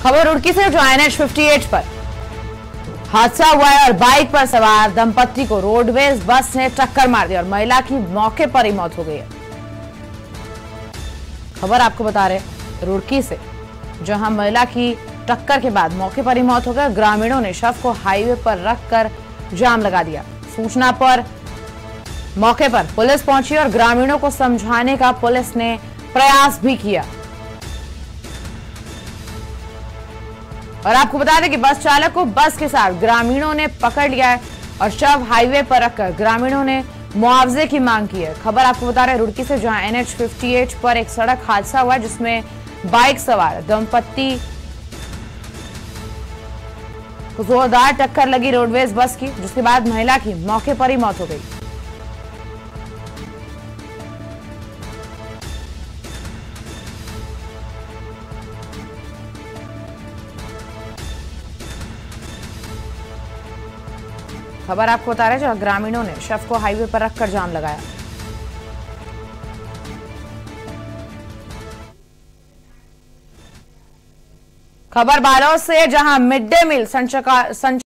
खबर रुड़की से, जो NH-58 पर हादसा हुआ है और बाइक पर सवार दंपत्ति को रोडवेज बस ने टक्कर मार दी और महिला की मौके पर ही मौत हो गई है। खबर आपको बता रहे रुड़की से, जहां महिला की टक्कर के बाद मौके पर ही मौत हो गई। ग्रामीणों ने शव को हाईवे पर रखकर जाम लगा दिया। सूचना पर मौके पर पुलिस पहुंची और ग्रामीणों को समझाने का पुलिस ने प्रयास भी किया। और आपको बता दें कि बस चालक को बस के साथ ग्रामीणों ने पकड़ लिया है और शव हाईवे पर रखकर ग्रामीणों ने मुआवजे की मांग की है। खबर आपको बता रहे रुड़की से, जहां NH-58 पर एक सड़क हादसा हुआ जिसमें बाइक सवार दंपत्ति को जोरदार टक्कर लगी रोडवेज बस की, जिसके बाद महिला की मौके पर ही मौत हो गई। खबर आपको बता रहे, जहां ग्रामीणों ने शव को हाईवे पर रखकर जाम लगाया। खबर बालोद से, जहां मिड डे मील संचालक